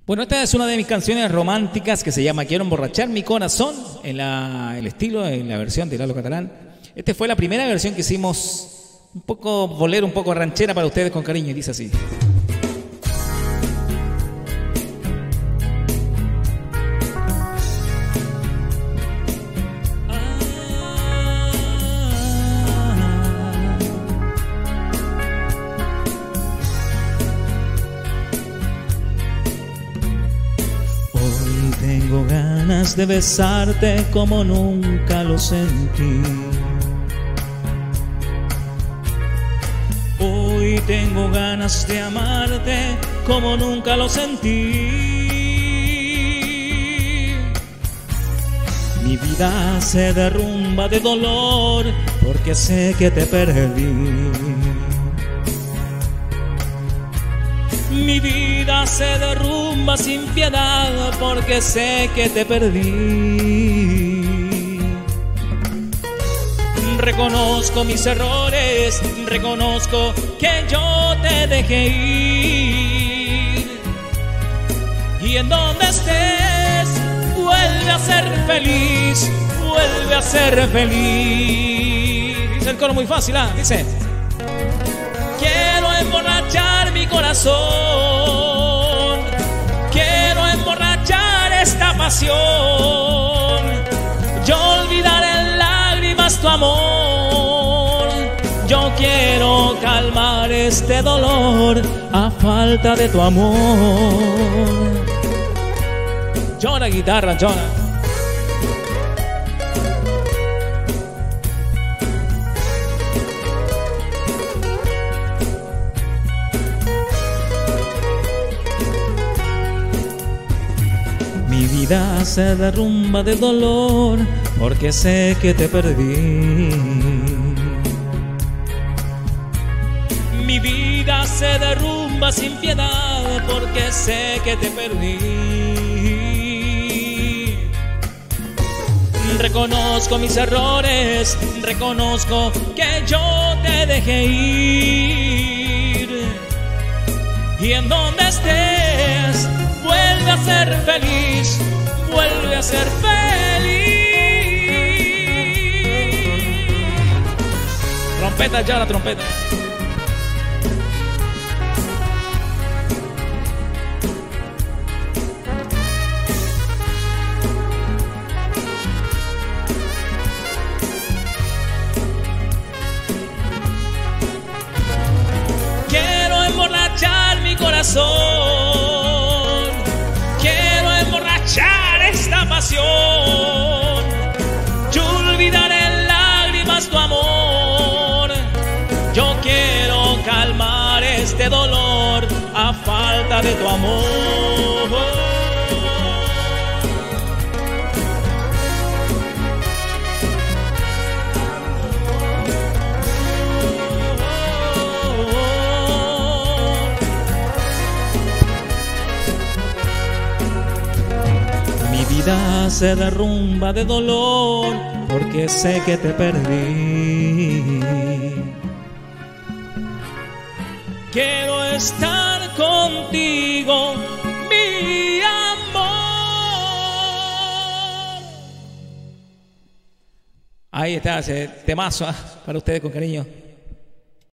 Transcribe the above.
Bueno, esta es una de mis canciones románticas que se llama Quiero emborrachar mi corazón, en el estilo, en la versión de Lalo Catalán. Esta fue la primera versión que hicimos, un poco bolero, un poco ranchera para ustedes con cariño, y dice así. Tengo ganas de besarte como nunca lo sentí. Hoy tengo ganas de amarte como nunca lo sentí. Mi vida se derrumba de dolor porque sé que te perdí. Mi vida se derrumba sin piedad porque sé que te perdí. Reconozco mis errores, reconozco que yo te dejé ir. Y en donde estés, vuelve a ser feliz, vuelve a ser feliz. Dice el coro muy fácil, dice: quiero emborrachar mi corazón, quiero emborrachar esta pasión. Yo olvidaré en lágrimas tu amor. Yo quiero calmar este dolor a falta de tu amor. Llora guitarra, llora. Mi vida se derrumba de dolor porque sé que te perdí. Mi vida se derrumba sin piedad porque sé que te perdí. Reconozco mis errores, reconozco que yo te dejé ir. Y en donde estés, vuelve a ser feliz, vuelve a ser feliz. Trompeta, ya la trompeta. Quiero emborrachar mi corazón, quiero emborrachar esta pasión. Yo olvidaré en lágrimas tu amor. Yo quiero calmar este dolor a falta de tu amor. Mi vida se derrumba de dolor porque sé que te perdí. Quiero estar contigo, mi amor. Ahí está ese temazo para ustedes con cariño.